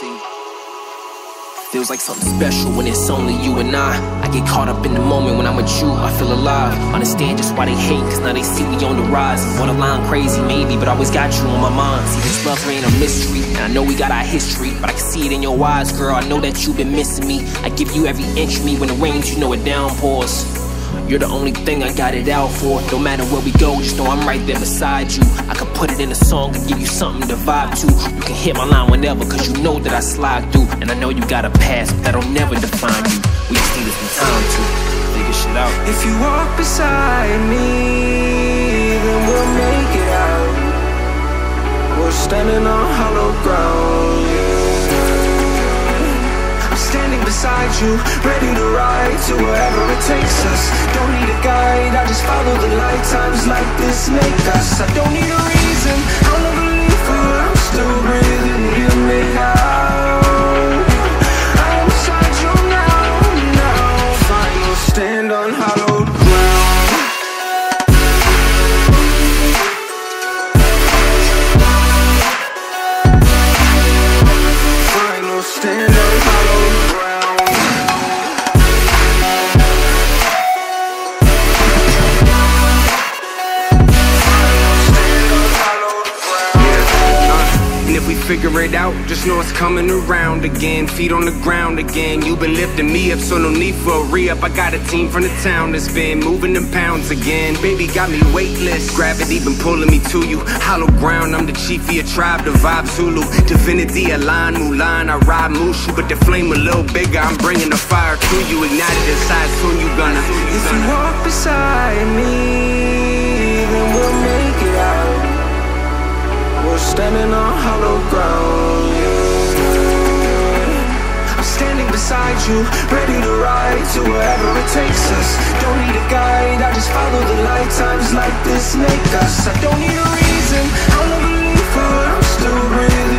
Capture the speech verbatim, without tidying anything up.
see. Feels like something special when it's only you and I. I get caught up in the moment when I'm with you, I feel alive. Understand just why they hate, cause now they see me on the rise. Borderline crazy maybe, but I always got you on my mind. See, this love ain't a mystery, and I know we got our history, but I can see it in your eyes, girl, I know that you've been missing me. I give you every inch of me, when it rains you know it downpours. You're the only thing I got it out for. No matter where we go, just know I'm right there beside you. I can put it in a song and give you something to vibe to. You can hit my line whenever, cause you know that I slide through. And I know you got a past, but that'll never define you. We just need some time to figure shit out. If you walk beside me, then we'll make it out. We're standing on hollow ground, yeah. I'm standing beside you, ready to ride to wherever it takes us. Don't need a guide, I just follow the light. Times like this make us. I don't need a reason, I'll never leave her. I'm still breathing, hear me out. I am beside you now, now. Final stand on hallowed ground. Final stand on hallowed ground. And if we figure it out, just know it's coming around again. Feet on the ground again. You've been lifting me up, so no need for a re-up. I got a team from the town that's been moving them pounds again. Baby got me weightless, gravity been pulling me to you. Hollow ground, I'm the chief of your tribe, the vibe Zulu. Divinity, align, Mulan, I ride Mushu. But the flame a little bigger, I'm bringing the fire to you. Ignited inside, soon you gonna. If you walk beside me, then we'll make it out. We're standing on hollow ground, yeah. I'm standing beside you, ready to ride to wherever it takes us. Don't need a guide, I just follow the light. Times like this make us. I don't need a reason, I'll never leave her. I'm still breathing.